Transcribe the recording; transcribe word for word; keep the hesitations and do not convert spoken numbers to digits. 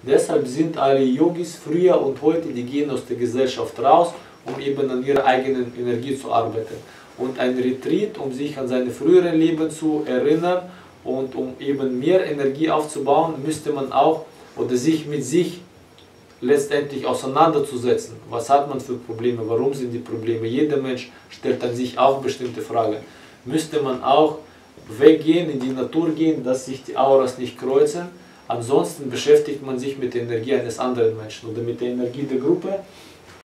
Deshalb sind alle Yogis früher und heute, die gehen aus der Gesellschaft raus, um eben an ihrer eigenen Energie zu arbeiten. Und ein Retreat, um sich an seine früheren Leben zu erinnern und um eben mehr Energie aufzubauen, müsste man auch oder sich mit sich letztendlich auseinanderzusetzen. Was hat man für Probleme? Warum sind die Probleme? Jeder Mensch stellt an sich auch bestimmte Fragen. Müsste man auch weggehen, in die Natur gehen, dass sich die Auras nicht kreuzen. Ansonsten beschäftigt man sich mit der Energie eines anderen Menschen oder mit der Energie der Gruppe